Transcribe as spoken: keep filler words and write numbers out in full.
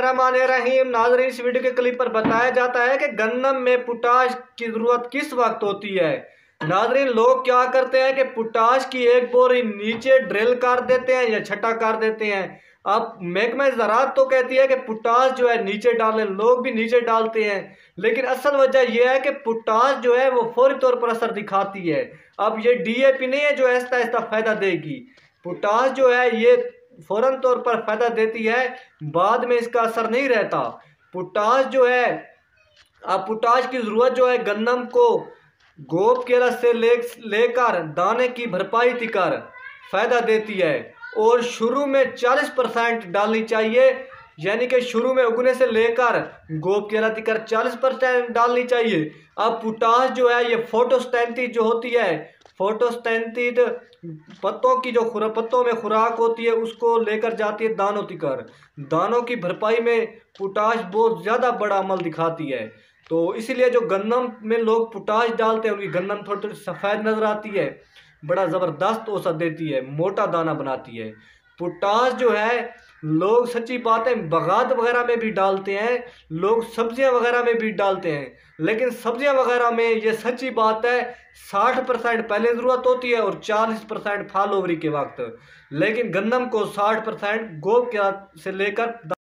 बिस्मिल्लाहिर्रहमानिर्रहीम। नाज़रीन, इस वीडियो के क्लिप पर बताया जाता है कि गन्नम में पोटाश की ज़रूरत किस वक्त होती है। नाज़रीन, लोग क्या करते हैं कि पोटाश की एक बोरी नीचे ड्रिल कर देते हैं या छटा कर देते हैं। अब महकमा ज़राअत तो कहती है कि पोटाश जो है नीचे डालें, लोग भी नीचे डालते हैं, लेकिन असल वजह यह है कि पोटाश जो है वो फौरी तौर पर असर दिखाती है। अब ये डीएपी नहीं है जो आहिस्ता आहिस्ता फ़ायदा देगी। पोटाश जो है ये फौरन तौर पर फायदा देती है, बाद में इसका असर नहीं रहता। पोटाश जो है, अब पोटाश की जरूरत जो है गन्नम को गोप केला से ले लेकर दाने की भरपाई तिकर फायदा देती है, और शुरू में चालीस परसेंट डालनी चाहिए, यानी कि शुरू में उगने से लेकर गोप केला तिकर चालीस परसेंट डालनी चाहिए। अब पोटाश जो है ये फोटोस्टैटिक जो होती है, फोटोस्टैटिक पत्तों की जो खुरा पत्तों में खुराक होती है उसको लेकर जाती है दानों तिकर। दानों की भरपाई में पोटाश बहुत ज़्यादा बड़ा अमल दिखाती है। तो इसीलिए जो गन्नम में लोग पोटाश डालते हैं उनकी गन्नम थोड़ी थोड़ी सफ़ेद नज़र आती है, बड़ा ज़बरदस्त औसत देती है, मोटा दाना बनाती है। पोटाश जो है लोग, सच्ची बात है, बगात वगैरह में भी डालते हैं, लोग सब्जियां वगैरह में भी डालते हैं, लेकिन सब्जियां वगैरह में ये सच्ची बात है साठ परसेंट पहले ज़रूरत होती है और चालीस परसेंट फाल ओवरी के वक्त, लेकिन गन्नम को साठ परसेंट गोब के से लेकर